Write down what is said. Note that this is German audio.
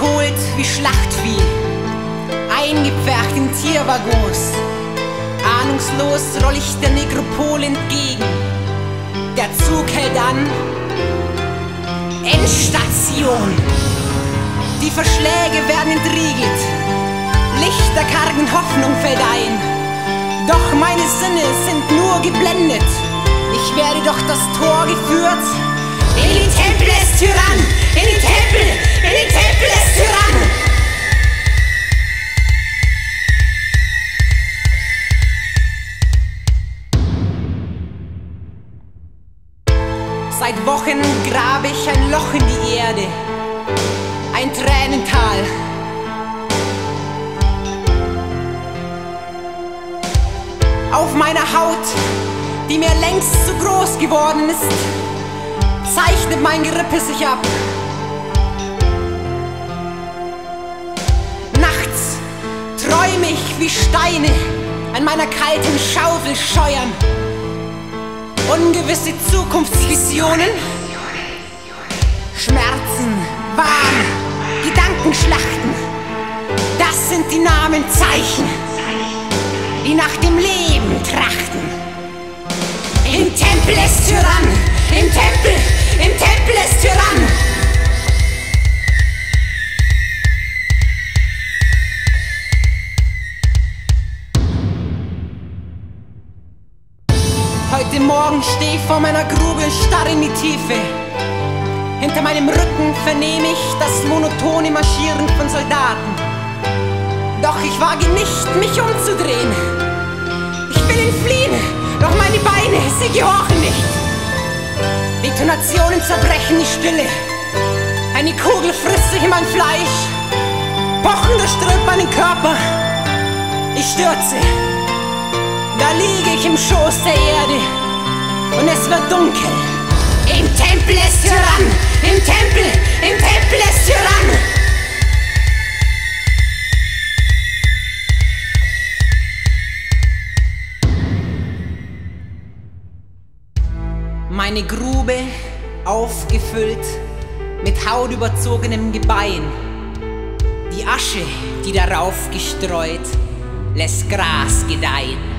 gekohlt wie Schlachtvieh, eingepfercht in Tierwaggons. Ahnungslos roll ich der Nekropole entgegen. Der Zug hält an. Endstation. Die Verschläge werden entriegelt. Licht der kargen Hoffnung fällt ein. Doch meine Sinne sind nur geblendet. Ich werde durch das Tor geführt. In den Tempel des Tyrannen! In den Tempel! In den Tempel des Tyrannen! Seit Wochen grabe ich ein Loch in die Erde, ein Tränental. Auf meiner Haut, die mir längst zu groß geworden ist, zeichnet mein Gerippe sich ab. Nachts träume ich, wie Steine an meiner kalten Schaufel scheuern. Ungewisse Zukunftsvisionen, Schmerzen, Wahn, Gedankenschlachten. Das sind die Namenzeichen, die nach dem Leben trachten. Im Tempel des Tyrannen, im Tempel des Tyrannen. Heute Morgen steh ich vor meiner Grube, starr in die Tiefe. Hinter meinem Rücken vernehme ich das monotone Marschieren von Soldaten. Doch ich wage nicht, mich umzudrehen. Ich will entfliehen, doch meine Beine, sie gehorchen nicht. Detonationen zerbrechen die Stille. Eine Kugel frisst sich in mein Fleisch. Pochen durchströmt meinen Körper. Ich stürze. Da liege ich im Schoß der Erde und es wird dunkel. Im Tempel des Tyrannen, im Tempel des Tyrannen. Meine Grube aufgefüllt mit hautüberzogenem Gebein. Die Asche, die darauf gestreut, lässt Gras gedeihen.